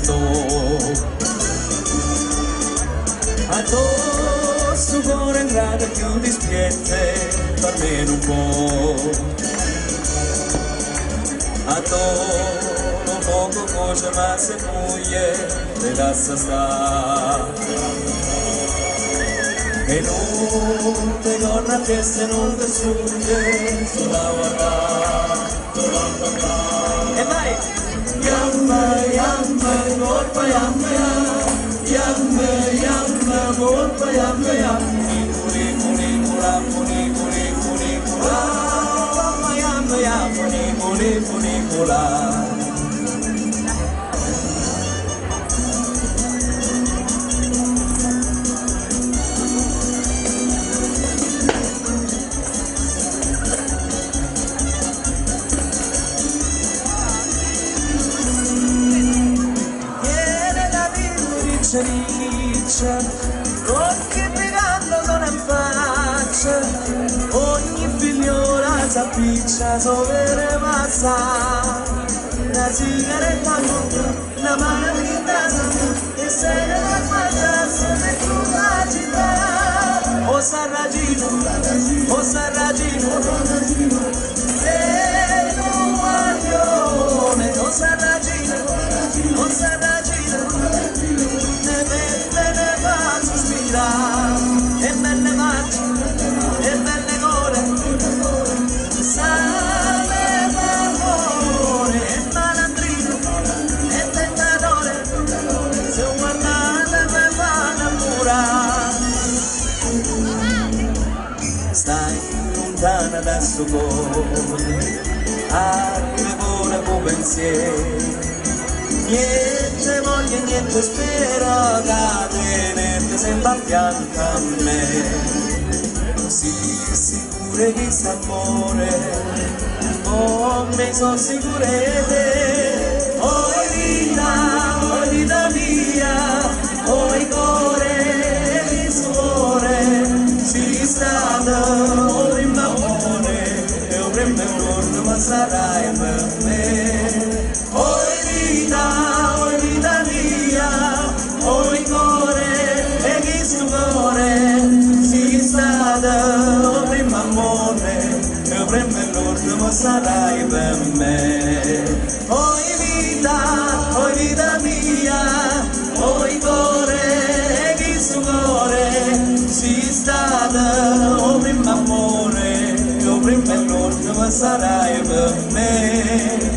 a to su cuore in grado più dispiette almeno un po' a to non poco cose ma se puglie le lascia sta e non te corra che se non te sugge sulla guarda e vai yamma yamma colpa yamma yamma yamma colpa yamma yamma culi culi cula culi culi culi cula yamma yamma culi culi cula riccia, occhi pregando sono in faccia, ogni figliola s'appiccia sopra passa, una sigaretta una mano di casa e se ne va a mangiarsi per tutta la città, o sarragino, e un guaglione, o sarragino, e belle marce, e belle core, sale valore, e malandrino, e tentatore, se guardate me fa innamorare. Stai lontana dal suo cuore, anche vola con pensieri, niente voglia, niente spero, catenente sembra fianco a me. Sii sicure che s'amore, come sono sicure te. Oh vita mia, oh cuore, il suo cuore, sei stata, oh prima amore, e oh prima giorno, ma sarai per me. Oh vita mia, oh il cuore e chi sul cuore si stata, oh prima amore e oh prima l'ultimo ma sarai per me. Oh vita mia, oh il cuore e chi sul cuore si stata, oh prima amore e oh prima l'ultimo ma sarai per me.